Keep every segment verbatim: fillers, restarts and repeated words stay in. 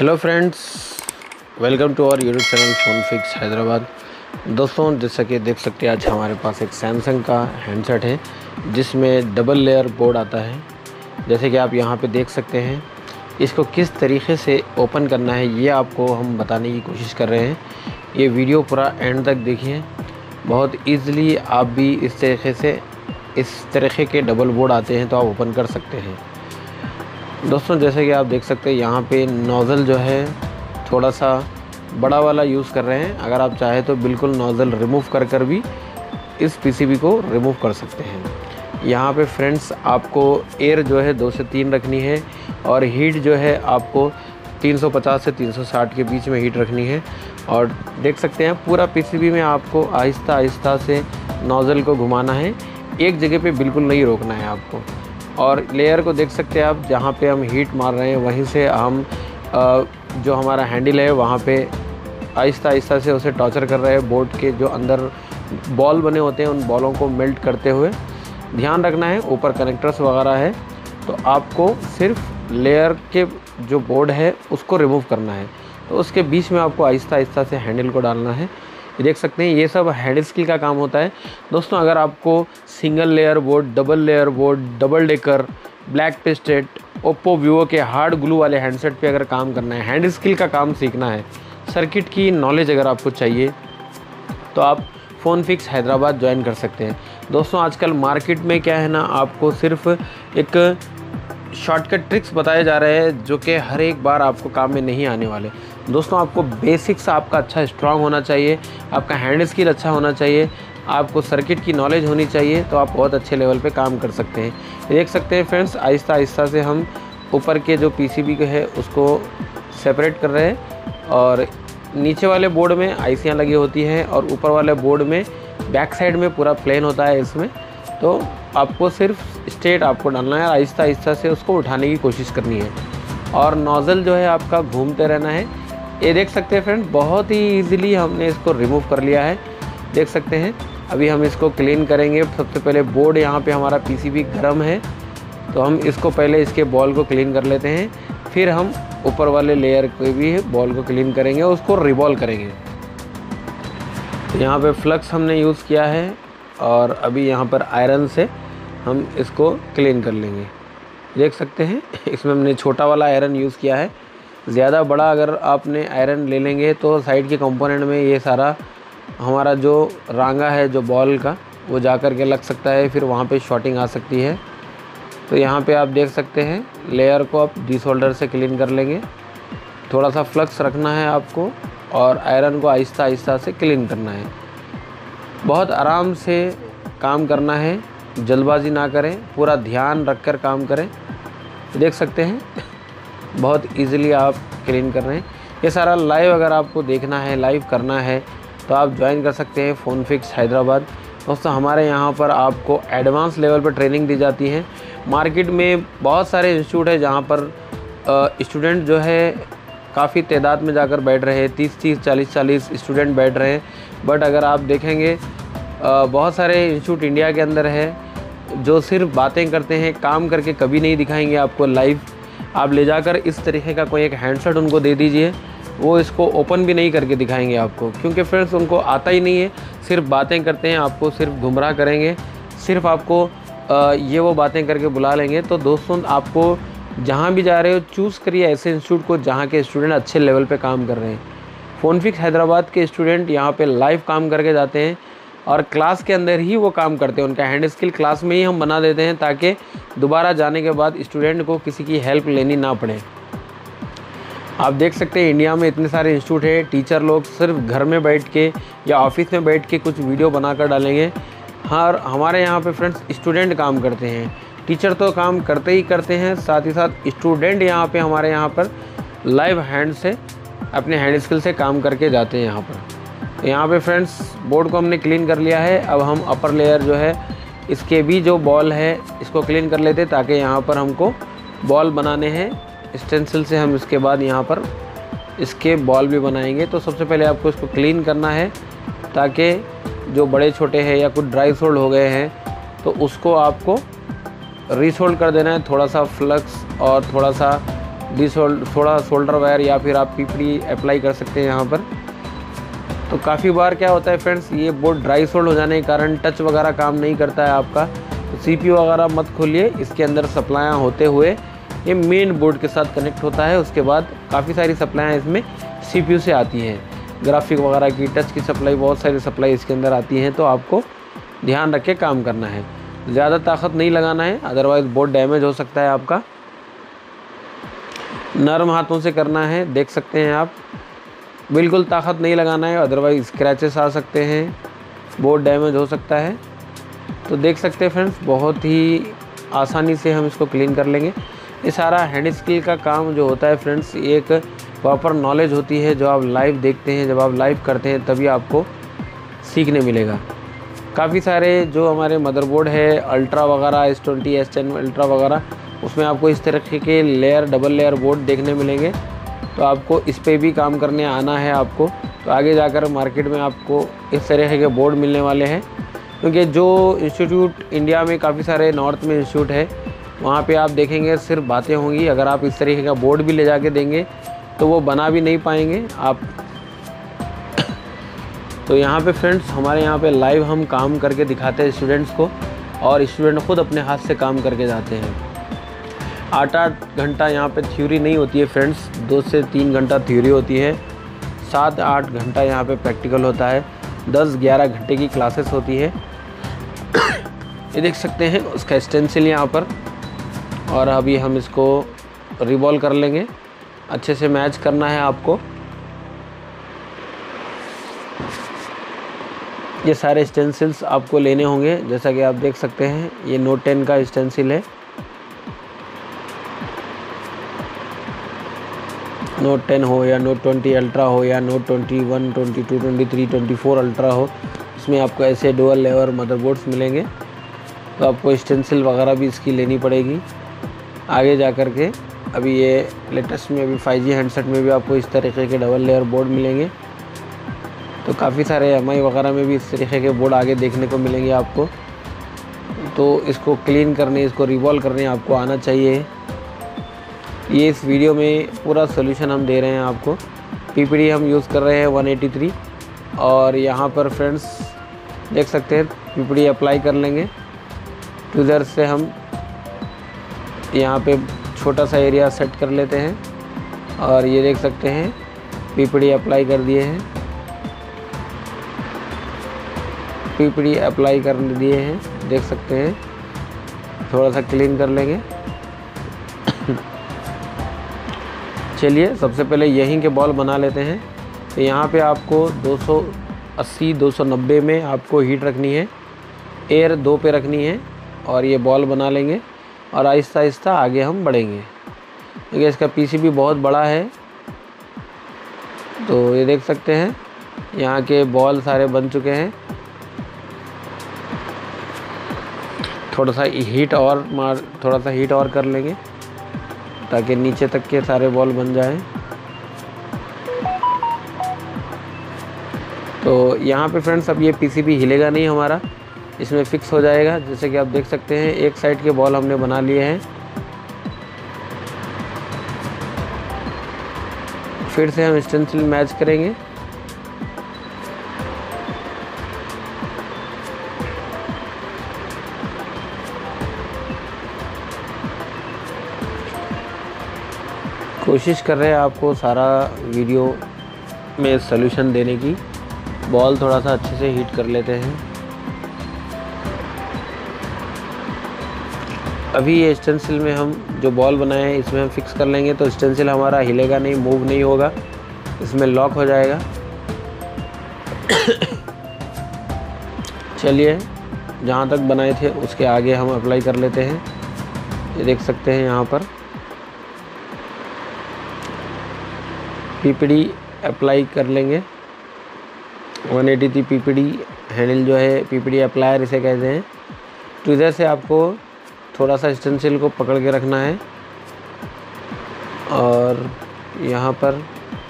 Hello friends, welcome to our YouTube channel phone fix Hyderabad. दोस्तों, जैसा कि देख सकते हैं आज हमारे पास एक सैमसंग का हैंडसेट है जिसमें डबल लेयर बोर्ड आता है। जैसे कि आप यहाँ पे देख सकते हैं, इसको किस तरीके से ओपन करना है ये आपको हम बताने की कोशिश कर रहे हैं। ये वीडियो पूरा एंड तक देखिए। बहुत ईज़िली आप भी इस तरीके से इस तरीके के डबल बोर्ड आते हैं तो आप ओपन कर सकते हैं। दोस्तों, जैसे कि आप देख सकते हैं यहाँ पे नोज़ल जो है थोड़ा सा बड़ा वाला यूज़ कर रहे हैं। अगर आप चाहें तो बिल्कुल नोज़ल रिमूव कर कर भी इस पीसीबी को रिमूव कर सकते हैं। यहाँ पे फ्रेंड्स आपको एयर जो है दो से तीन रखनी है और हीट जो है आपको तीन सौ पचास से तीन सौ साठ के बीच में हीट रखनी है। और देख सकते हैं पूरा पीसीबी में आपको आहिस्ता आहिस्ता से नोज़ल को घुमाना है, एक जगह पे बिल्कुल नहीं रोकना है आपको। और लेयर को देख सकते हैं आप, जहाँ पे हम हीट मार रहे हैं वहीं से हम जो हमारा हैंडल है वहाँ पे आहिस्ता आहिस्ता से उसे टॉर्चर कर रहे हैं। बोर्ड के जो अंदर बॉल बने होते हैं उन बॉलों को मेल्ट करते हुए ध्यान रखना है। ऊपर कनेक्टर्स वगैरह है तो आपको सिर्फ लेयर के जो बोर्ड है उसको रिमूव करना है। तो उसके बीच में आपको आहिस्ता आहिस्ता से हैंडल को डालना है। ये देख सकते हैं, ये सब हैंड स्किल का काम होता है। दोस्तों, अगर आपको single layer board, double layer board, double decker, black pasted, Oppo Vivo के हार्ड ग्लू वाले हैंडसेट पे अगर काम करना है, हैंड स्किल का काम सीखना है, सर्किट की नॉलेज अगर आपको चाहिए तो आप फ़ोन फिक्स हैदराबाद ज्वाइन कर सकते हैं। दोस्तों, आजकल मार्केट में क्या है ना, आपको सिर्फ एक शॉर्टकट ट्रिक्स बताए जा रहे हैं जो कि हर एक बार आपको काम में नहीं आने वाले। दोस्तों, आपको बेसिक्स आपका अच्छा स्ट्रांग होना चाहिए, आपका हैंड स्किल अच्छा होना चाहिए, आपको सर्किट की नॉलेज होनी चाहिए, तो आप बहुत अच्छे लेवल पे काम कर सकते हैं। देख सकते हैं फ्रेंड्स, आहिस्ता आहिस्ता से हम ऊपर के जो पीसीबी के है उसको सेपरेट कर रहे हैं। और नीचे वाले बोर्ड में आईसियाँ लगी होती हैं और ऊपर वाले बोर्ड में बैक साइड में पूरा प्लेन होता है इसमें। तो आपको सिर्फ स्ट्रेट आपको डालना है और आहिस्ता आहिस्ता से उसको उठाने की कोशिश करनी है और नोज़ल जो है आपका घूमते रहना है। ये देख सकते हैं फ्रेंड, बहुत ही इजीली हमने इसको रिमूव कर लिया है। देख सकते हैं, अभी हम इसको क्लीन करेंगे। सबसे पहले बोर्ड यहाँ पे हमारा पीसीबी गर्म है तो हम इसको पहले इसके बॉल को क्लीन कर लेते हैं, फिर हम ऊपर वाले लेयर को भी बॉल को क्लीन करेंगे और उसको रिवॉल्व करेंगे। तो यहाँ पे फ्लक्स हमने यूज़ किया है और अभी यहाँ पर आयरन से हम इसको क्लीन कर लेंगे। देख सकते हैं, इसमें हमने छोटा वाला आयरन यूज़ किया है। ज़्यादा बड़ा अगर आपने आयरन ले लेंगे तो साइड के कंपोनेंट में ये सारा हमारा जो रांगा है जो बॉल का वो जा कर के लग सकता है, फिर वहाँ पे शॉर्टिंग आ सकती है। तो यहाँ पे आप देख सकते हैं, लेयर को आप डिसोल्डर से क्लीन कर लेंगे। थोड़ा सा फ्लक्स रखना है आपको और आयरन को आहिस्ता आहिस्ता से क्लीन करना है। बहुत आराम से काम करना है, जल्दबाजी ना करें, पूरा ध्यान रख कर काम करें। देख सकते हैं, बहुत इजीली आप क्लीन कर रहे हैं। ये सारा लाइव अगर आपको देखना है, लाइव करना है तो आप ज्वाइन कर सकते हैं फ़ोन फिक्स हैदराबाद। दोस्तों, हमारे यहाँ पर आपको एडवांस लेवल पर ट्रेनिंग दी जाती है। मार्केट में बहुत सारे इंस्टीट्यूट है जहाँ पर स्टूडेंट जो है काफ़ी तादाद में जाकर बैठ रहे हैं, तीस तीस चालीस चालीस स्टूडेंट बैठ रहे हैं। बट अगर आप देखेंगे, बहुत सारे इंस्टीट्यूट इंडिया के अंदर है जो सिर्फ बातें करते हैं, काम करके कभी नहीं दिखाएंगे आपको लाइव। आप ले जाकर इस तरीके का कोई एक हैंडसेट उनको दे दीजिए, वो इसको ओपन भी नहीं करके दिखाएंगे आपको, क्योंकि फ्रेंड्स उनको आता ही नहीं है, सिर्फ बातें करते हैं, आपको सिर्फ गुमराह करेंगे, सिर्फ आपको आ, ये वो बातें करके बुला लेंगे। तो दोस्तों, आपको जहाँ भी जा रहे हो चूज़ करिए ऐसे इंस्टीट्यूट को जहाँ के स्टूडेंट अच्छे लेवल पे काम कर रहे हैं। फ़ोन फिक्स हैदराबाद के स्टूडेंट यहाँ पे लाइव काम करके जाते हैं और क्लास के अंदर ही वो काम करते हैं। उनका हैंड स्किल क्लास में ही हम बना देते हैं ताकि दोबारा जाने के बाद स्टूडेंट को किसी की हेल्प लेनी ना पड़े। आप देख सकते हैं, इंडिया में इतने सारे इंस्टीट्यूट है, टीचर लोग सिर्फ घर में बैठ के या ऑफिस में बैठ के कुछ वीडियो बनाकर डालेंगे। हाँ, हमारे यहाँ पे फ्रेंड्स स्टूडेंट काम करते हैं। टीचर तो काम करते ही करते हैं, साथ ही साथ स्टूडेंट यहाँ पे हमारे यहाँ पर लाइव हैंड से अपने हैंड स्किल से काम करके जाते हैं यहाँ पर। तो यहाँ पे फ्रेंड्स बोर्ड को हमने क्लीन कर लिया है। अब हम अपर लेयर जो है इसके भी जो बॉल है इसको क्लीन कर लेते ताकि यहाँ पर हमको बॉल बनाने हैं। स्टेंसिल से हम इसके बाद यहाँ पर इसके बॉल भी बनाएंगे। तो सबसे पहले आपको इसको क्लीन करना है ताकि जो बड़े छोटे हैं या कुछ ड्राई सोल्ड हो गए हैं तो उसको आपको रीसोल्ड कर देना है। थोड़ा सा फ्लक्स और थोड़ा सा डी सोल्ड थोड़ा सोल्डर वायर या फिर आप पीपीडी अप्लाई कर सकते हैं यहाँ पर। तो काफ़ी बार क्या होता है फ्रेंड्स, ये बोर्ड ड्राई सोल्ड हो जाने के कारण टच वगैरह काम नहीं करता है आपका। तो सीपीयू वगैरह मत खोलिए, इसके अंदर सप्लाइयाँ होते हुए ये मेन बोर्ड के साथ कनेक्ट होता है। उसके बाद काफ़ी सारी सप्लाइयाँ इसमें सीपीयू से आती हैं, ग्राफिक वगैरह की, टच की सप्लाई, बहुत सारी सप्लाई इसके अंदर आती हैं। तो आपको ध्यान रख के काम करना है, ज़्यादा ताकत नहीं लगाना है, अदरवाइज़ बोर्ड डैमेज हो सकता है आपका। नरम हाथों से करना है, देख सकते हैं आप, बिल्कुल ताकत नहीं लगाना है, अदरवाइज़ स्क्रैचेस आ सकते हैं, बोर्ड डैमेज हो सकता है। तो देख सकते हैं फ्रेंड्स, बहुत ही आसानी से हम इसको क्लीन कर लेंगे। ये सारा हैंड स्किल का काम जो होता है फ्रेंड्स, एक प्रॉपर नॉलेज होती है जो आप लाइव देखते हैं, जब आप लाइव करते हैं तभी आपको सीखने मिलेगा। काफ़ी सारे जो हमारे मदरबोर्ड है अल्ट्रा वगैरह, S twenty, S ten ultra वगैरह, उसमें आपको इस तरह के लेयर, डबल लेयर बोर्ड देखने मिलेंगे। तो आपको इस पे भी काम करने आना है आपको। तो आगे जाकर मार्केट में आपको इस तरह के बोर्ड मिलने वाले हैं, क्योंकि जो इंस्टीट्यूट इंडिया में काफ़ी सारे नॉर्थ में इंस्टीट्यूट है, वहाँ पे आप देखेंगे सिर्फ बातें होंगी। अगर आप इस तरीके का बोर्ड भी ले जाके देंगे तो वो बना भी नहीं पाएंगे आप। तो यहाँ पे फ्रेंड्स, हमारे यहाँ पे लाइव हम काम करके दिखाते हैं स्टूडेंट्स को, और स्टूडेंट खुद अपने हाथ से काम करके जाते हैं। आठ आठ घंटा यहाँ पे थ्योरी नहीं होती है फ्रेंड्स, दो से तीन घंटा थ्योरी होती है, सात आठ घंटा यहाँ पे प्रैक्टिकल होता है, दस ग्यारह घंटे की क्लासेस होती है। ये देख सकते हैं उसका स्टेंसिल यहाँ पर, और अभी हम इसको रिवॉल्व कर लेंगे। अच्छे से मैच करना है आपको। ये सारे स्टेंसिल्स आपको लेने होंगे, जैसा कि आप देख सकते हैं ये नोट टेन का स्टेंसिल है। नोट टेन हो या नोट ट्वेंटी अल्ट्रा हो या note twenty one, twenty two, twenty three, twenty four ultra हो, इसमें आपको ऐसे डुअल लेयर मदरबोर्ड्स मिलेंगे। तो आपको स्टेंसिल वगैरह भी इसकी लेनी पड़ेगी आगे जा कर के। अभी ये लेटेस्ट में अभी फाइव जी हैंडसेट में भी आपको इस तरीके के डबल लेयर बोर्ड मिलेंगे। तो काफ़ी सारे एम आई वगैरह में भी इस तरीके के बोर्ड आगे देखने को मिलेंगे आपको। तो इसको क्लीन करने, इसको रिवॉल्व करने आपको आना चाहिए। ये इस वीडियो में पूरा सोल्यूशन हम दे रहे हैं आपको। पीपीडी हम यूज़ कर रहे हैं वन एटी थ्री, और यहाँ पर फ्रेंड्स देख सकते हैं पीपीडी अप्लाई कर लेंगे। ट्विज़र से हम यहाँ पे छोटा सा एरिया सेट कर लेते हैं, और ये देख सकते हैं पीपीडी अप्लाई कर दिए हैं, पीपीडी अप्लाई कर दिए हैं, देख सकते हैं। थोड़ा सा क्लीन कर लेंगे। चलिए सबसे पहले यहीं के बॉल बना लेते हैं। तो यहाँ पे आपको दो सौ अस्सी, दो सौ नब्बे में आपको हीट रखनी है, एयर दो पे रखनी है, और ये बॉल बना लेंगे और आहिस्ता आहिस्ता आगे हम बढ़ेंगे। क्योंकि इसका पीसीबी बहुत बड़ा है। तो ये देख सकते हैं यहाँ के बॉल सारे बन चुके हैं। थोड़ा सा हीट और मार थोड़ा सा हीट और कर लेंगे ताकि नीचे तक के सारे बॉल बन जाएं। तो यहाँ पे फ्रेंड्स अब ये पीसीबी हिलेगा नहीं हमारा, इसमें फिक्स हो जाएगा। जैसे कि आप देख सकते हैं एक साइड के बॉल हमने बना लिए हैं। फिर से हम स्टेंसिल मैच करेंगे। कोशिश कर रहे हैं आपको सारा वीडियो में सॉल्यूशन देने की। बॉल थोड़ा सा अच्छे से हीट कर लेते हैं। अभी ये स्टेंसिल में हम जो बॉल बनाए हैं इसमें हम फिक्स कर लेंगे, तो स्टेंसिल हमारा हिलेगा नहीं, मूव नहीं होगा, इसमें लॉक हो जाएगा। चलिए जहाँ तक बनाए थे उसके आगे हम अप्लाई कर लेते हैं। ये देख सकते हैं यहाँ पर पीपीडी अप्लाई कर लेंगे। One eighty three PPD handle जो है, पीपीडी अप्लायर इसे कहते हैं। तो इधर से आपको थोड़ा सा स्टेंसिल को पकड़ के रखना है, और यहाँ पर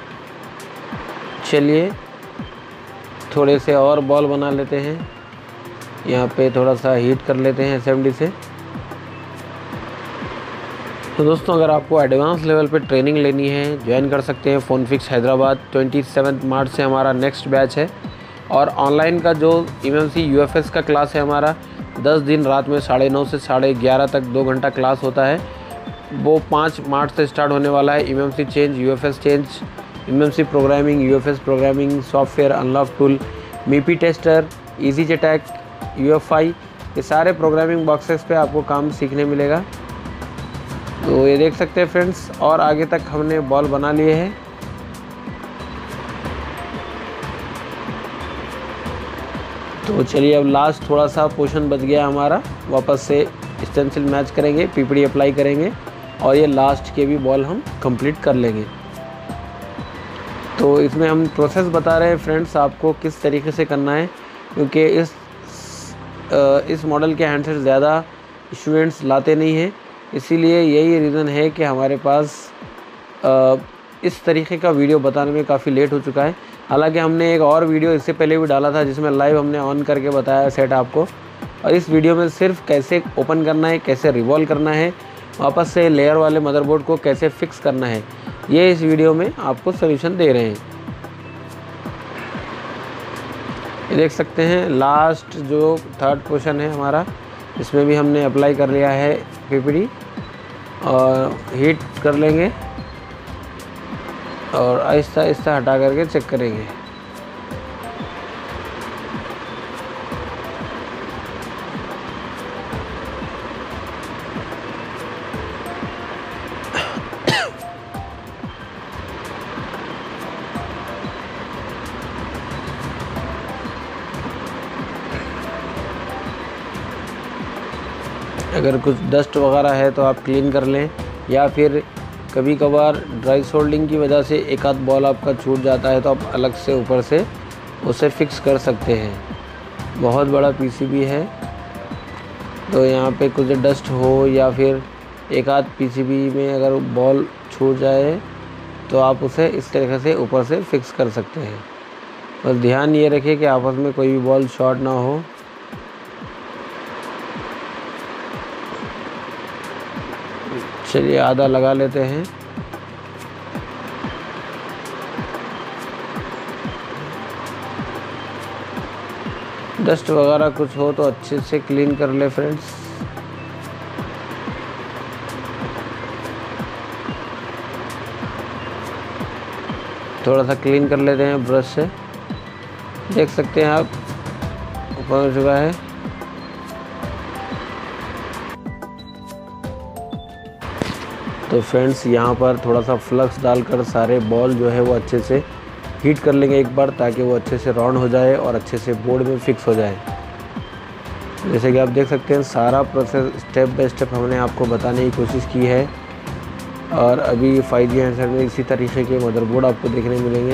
चलिए थोड़े से और बॉल बना लेते हैं। यहाँ पे थोड़ा सा हीट कर लेते हैं एसएमडी से। तो दोस्तों अगर आपको एडवांस लेवल पे ट्रेनिंग लेनी है, ज्वाइन कर सकते हैं फोनफिक्स हैदराबाद। सत्ताईस मार्च से हमारा नेक्स्ट बैच है। और ऑनलाइन का जो एमएमसी यूएफएस का क्लास है हमारा, दस दिन रात में साढ़े नौ से साढ़े ग्यारह तक दो घंटा क्लास होता है। वो पाँच मार्च से स्टार्ट होने वाला है। MMC change, UFS change, MMC programming, UFS programming, software unlock tool, MIPI tester, easy JTAG, UFI, ये सारे प्रोग्रामिंग बॉक्सेस पे आपको काम सीखने मिलेगा। तो ये देख सकते हैं फ्रेंड्स। और आगे तक हमने बॉल बना लिए हैं। तो चलिए अब लास्ट थोड़ा सा पोर्शन बच गया हमारा, वापस से स्टेंसिल मैच करेंगे, पीपीडी अप्लाई करेंगे और ये लास्ट के भी बॉल हम कंप्लीट कर लेंगे। तो इसमें हम प्रोसेस बता रहे हैं फ्रेंड्स आपको किस तरीके से करना है, क्योंकि इस इस मॉडल के हैंडसेट ज़्यादा स्टूडेंट्स लाते नहीं हैं, इसीलिए यही रीज़न है कि हमारे पास आ, इस तरीके का वीडियो बताने में काफ़ी लेट हो चुका है। हालांकि हमने एक और वीडियो इससे पहले भी डाला था जिसमें लाइव हमने ऑन करके बताया सेट आपको, और इस वीडियो में सिर्फ कैसे ओपन करना है, कैसे रिवॉल्व करना है, वापस से लेयर वाले मदरबोर्ड को कैसे फिक्स करना है, ये इस वीडियो में आपको सोल्यूशन दे रहे हैं। ये देख सकते हैं लास्ट जो थर्ड पोर्शन है हमारा, इसमें भी हमने अप्लाई कर लिया है पीपीडी और हीट कर लेंगे और आहिस्ता आहिस्ता हटा करके चेक करेंगे। अगर कुछ डस्ट वगैरह है तो आप क्लीन कर लें, या फिर कभी कभार ड्राई सोल्डिंग की वजह से एक आध बॉल आपका छूट जाता है तो आप अलग से ऊपर से उसे फिक्स कर सकते हैं। बहुत बड़ा पीसीबी है तो यहाँ पे कुछ डस्ट हो या फिर एक आध पीसीबी में अगर बॉल छूट जाए तो आप उसे इस तरीके से ऊपर से फिक्स कर सकते हैं। बस ध्यान ये रखिए कि आपस में कोई भी बॉल शॉर्ट ना हो। चलिए आधा लगा लेते हैं। डस्ट वगैरह कुछ हो तो अच्छे से क्लीन कर ले फ्रेंड्स। थोड़ा सा क्लीन कर लेते हैं ब्रश से। देख सकते हैं आप ऊपर हो चुका है। तो फ्रेंड्स यहाँ पर थोड़ा सा फ्लक्स डालकर सारे बॉल जो है वो अच्छे से हीट कर लेंगे एक बार, ताकि वो अच्छे से राउंड हो जाए और अच्छे से बोर्ड में फिक्स हो जाए। जैसे कि आप देख सकते हैं सारा प्रोसेस स्टेप बाय स्टेप हमने आपको बताने की कोशिश की है। और अभी फाइव जी हैंडसेट में इसी तरीके के मदरबोर्ड आपको देखने मिलेंगे।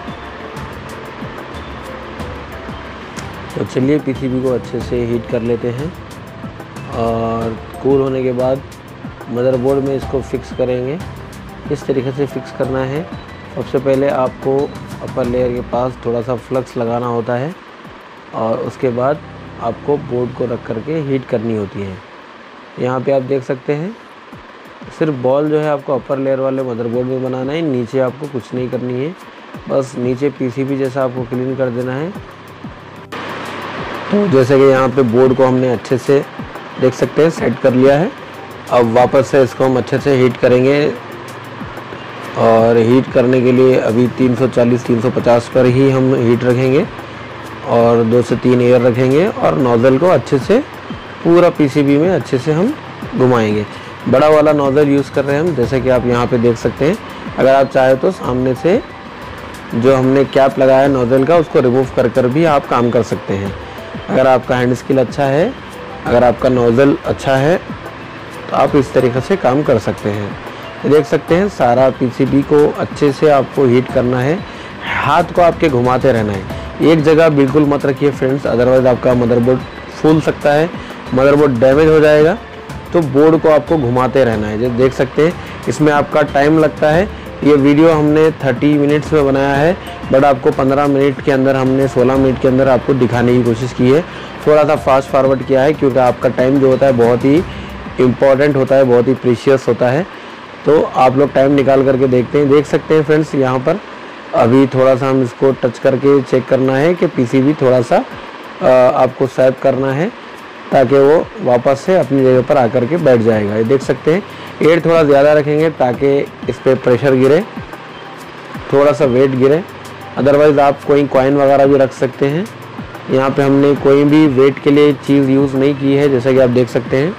तो चलिए पीसीबी को अच्छे से हीट कर लेते हैं और कूल होने के बाद मदरबोर्ड में इसको फिक्स करेंगे। इस तरीके से फिक्स करना है। सबसे पहले आपको अपर लेयर के पास थोड़ा सा फ्लक्स लगाना होता है और उसके बाद आपको बोर्ड को रख करके हीट करनी होती है। यहाँ पे आप देख सकते हैं सिर्फ बॉल जो है आपको अपर लेयर वाले मदरबोर्ड में बनाना है, नीचे आपको कुछ नहीं करनी है। बस नीचे पीसीबी जैसा आपको क्लीन कर देना है। तो जैसे कि यहाँ पे बोर्ड को हमने अच्छे से देख सकते हैं सेट कर लिया है। अब वापस से इसको हम अच्छे से हीट करेंगे और हीट करने के लिए अभी तीन सौ चालीस तीन सौ पचास पर ही हम हीट रखेंगे और दो से तीन एयर रखेंगे और नोज़ल को अच्छे से पूरा पीसीबी में अच्छे से हम घुमाएंगे। बड़ा वाला नोज़ल यूज़ कर रहे हैं हम, जैसे कि आप यहाँ पे देख सकते हैं। अगर आप चाहें तो सामने से जो हमने कैप लगाया नोज़ल का उसको रिमूव कर कर भी आप काम कर सकते हैं। अगर आपका हैंड स्किल अच्छा है, अगर आपका नोज़ल अच्छा है तो आप इस तरीके से काम कर सकते हैं। देख सकते हैं सारा पीसीबी को अच्छे से आपको हीट करना है। हाथ को आपके घुमाते रहना है, एक जगह बिल्कुल मत रखिए फ्रेंड्स, अदरवाइज़ आपका मदरबोर्ड फूल सकता है, मदरबोर्ड डैमेज हो जाएगा। तो बोर्ड को आपको घुमाते रहना है। जैसे देख सकते हैं इसमें आपका टाइम लगता है। ये वीडियो हमने तीस मिनट्स में बनाया है, बट आपको पंद्रह मिनट के अंदर हमने सोलह मिनट के अंदर आपको दिखाने की कोशिश की है। थोड़ा सा फास्ट फॉरवर्ड किया है क्योंकि आपका टाइम जो होता है बहुत ही इम्पॉर्टेंट होता है, बहुत ही प्रीशियस होता है। तो आप लोग टाइम निकाल करके देखते हैं। देख सकते हैं फ्रेंड्स, यहाँ पर अभी थोड़ा सा हम इसको टच करके चेक करना है कि पीसीबी थोड़ा सा आ, आपको स्वैप करना है ताकि वो वापस से अपनी जगह पर आकर के बैठ जाएगा। ये देख सकते हैं, एयर थोड़ा ज़्यादा रखेंगे ताकि इस पर प्रेशर गिरे, थोड़ा सा वेट गिरे। अदरवाइज़ आप कोई कॉइन वगैरह भी रख सकते हैं। यहाँ पे हमने कोई भी वेट के लिए चीज़ यूज़ नहीं की है, जैसा कि आप देख सकते हैं।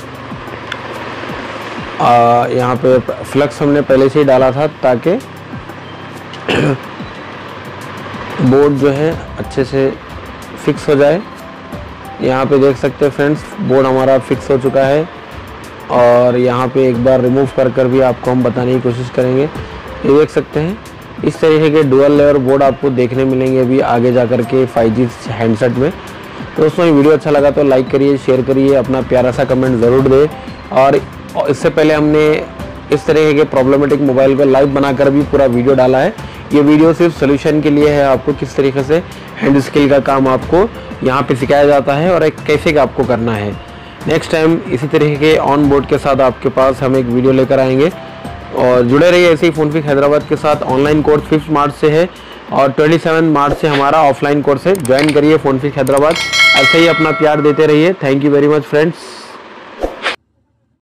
आ, यहाँ पे फ्लक्स हमने पहले से ही डाला था ताकि बोर्ड जो है अच्छे से फिक्स हो जाए। यहाँ पे देख सकते हैं फ्रेंड्स, बोर्ड हमारा फिक्स हो चुका है और यहाँ पे एक बार रिमूव कर कर भी आपको हम बताने की कोशिश करेंगे। ये देख सकते हैं, इस तरीके के डुअल लेयर बोर्ड आपको देखने मिलेंगे अभी आगे जा कर के फाइव जी हैंडसेट में। तो दोस्तों, ये वीडियो अच्छा लगा तो लाइक करिए, शेयर करिए, अपना प्यारा सा कमेंट ज़रूर दें। और इससे पहले हमने इस तरीके के प्रॉब्लमेटिक मोबाइल को लाइव बनाकर भी पूरा वीडियो डाला है। ये वीडियो सिर्फ सोल्यूशन के लिए है, आपको किस तरीके से हैंड स्किल का काम आपको यहाँ पे सिखाया जाता है और एक कैसे का आपको करना है। नेक्स्ट टाइम इसी तरीके के ऑन बोर्ड के साथ आपके पास हम एक वीडियो लेकर आएंगे और जुड़े रहिए ऐसे ही फोनफिक्स हैदराबाद के साथ। ऑनलाइन कोर्स फिफ्थ मार्च से है और सत्ताईस मार्च से हमारा ऑफलाइन कोर्स है। ज्वाइन करिए फोनफिक्स हैदराबाद, ऐसे ही अपना प्यार देते रहिए। Thank you very much friends.